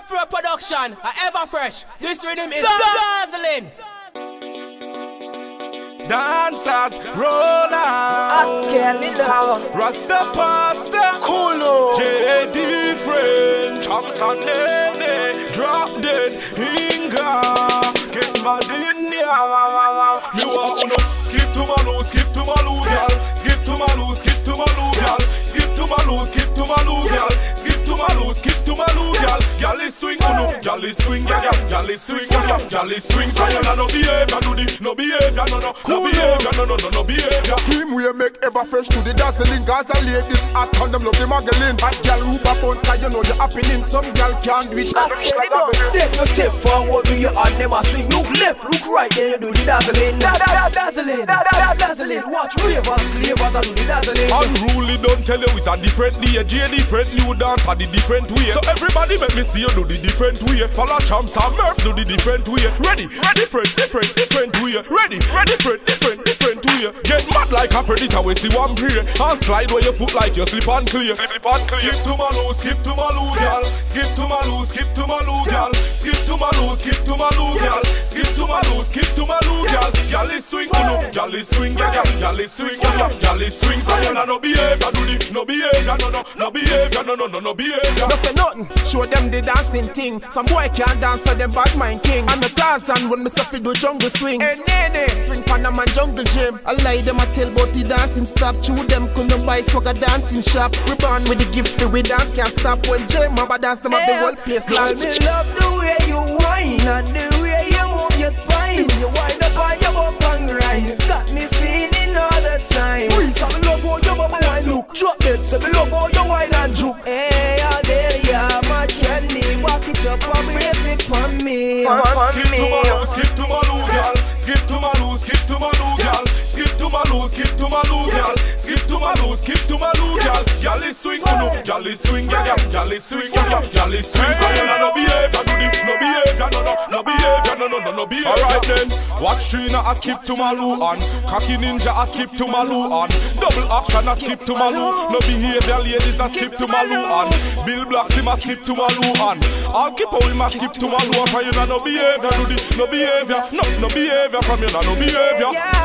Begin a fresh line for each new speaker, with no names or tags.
Afro production, ever fresh. This rhythm is Dazzling.
Dancers, roll out.
Haskell,
Rasta pasta,
cool.
J different. Thompson, Nene, drop dead. Inga, get mad in ya. Me want to skip to my loo, skip to my loo, girl. Skip to my loo, skip to my loo, girl. Skip to my loo, skip to my loo, girl. Skip to my loo, skip to my loo, girl. Girl is swing, no, girl is swing, girl is swing, girl is swing. Fire, no behavior, do the, no behavior, no behavior, no behavior.
Cream we make ever fresh to the dazzling. Gaza ladies hot on them love the muggling. Hot girl who bounce, cause you know you're happening. Some girl can't do it.
Then you step forward with your hand, never swing. Look left, look right, then you do the dazzling. Dazzling, watch Ravas, Clavas, and do the dazzling.
Unruly don't tell you it's a different day. J different, new dance a the different way. So everybody make me see you do the different way. Follow champs and Murph do the different way. Ready, different way. Ready, different way. Get mad like a predator, we see one pray. And slide where your foot like you slip and clear. Skip to my loo, skip to my loo, girl. Skip to my loo, skip to my loo, girl. Skip to my loo, skip to my loo, girl. Skip to my loo, skip to my loo, girl. Girl is swing, no, girl is swing, girl is swing, girl is swing. Fire, no behavior, do the, no behavior, no behavior, no behavior.
No say nothing, show them the dancing thing. Some boy can't dance, so them bad mind king. I'm a Tarzan when me say do jungle swing. Hey nene, swing Panama jungle gym. I lie them a tell about the dancing stop. Chew them couldn't buy swagger dancing shop. We born with the gift, we dance can't stop. When Jam Mabba dance them up the whole place.
I love the way you whine and the way you move your spine. You wind up on your bump and ride. Got me feeling all the time. Please, I love how your bump wine look. Drop it, say me love how you wine and juke. Hey, dahlia, my Candie, walk it up and brace it for me.
Skip to my loo, girl. Skip to my loo, skip to my loo, girl. Skip to my loo, skip to my loo, girl. Skip to my loo, skip to my loo, girl. Girl is swing, no, girl is swing, girl is swing, girl is swing. Fire, no behavior, do the, no behavior, no behavior, no behavior. Alright then, watch Trina a skip to my loo on. Cocky ninja a skip to my loo on. Double action a skip to my loo. No behavior ladies a skip to my loo on. Bill Blaxx him a skip to my loo on. I'll keep on him a skip to my loo on. Fire, no behavior, do the, no behavior, no behavior from you, no behavior.